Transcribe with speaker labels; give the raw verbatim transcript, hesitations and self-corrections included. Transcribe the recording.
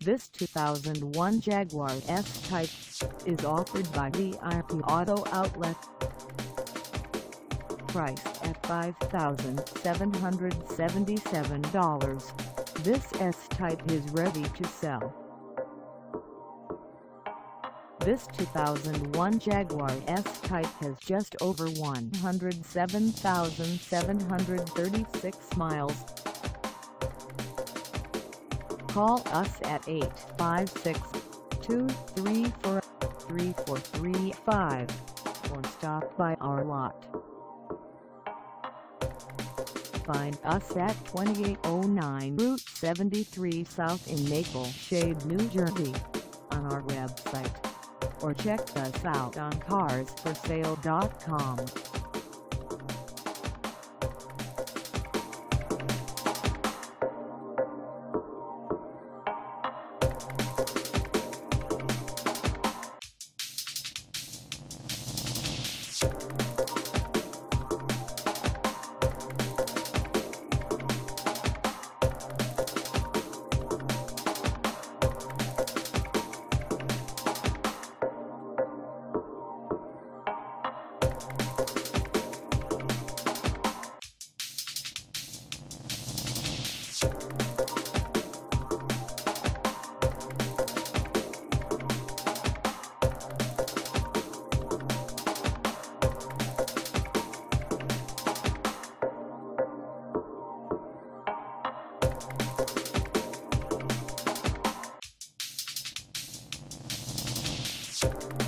Speaker 1: This two thousand one Jaguar S-Type is offered by V I P Auto Outlet. Priced at five thousand seven hundred seventy-seven dollars, this S-Type is ready to sell. This two thousand one Jaguar S-Type has just over one hundred seven thousand seven hundred thirty-six miles. Call us at eight five six, two three four, three four three five or stop by our lot. Find us at twenty-eight oh nine Route seventy-three South in Maple Shade, New Jersey, on our website, or check us out on cars for sale dot com.
Speaker 2: You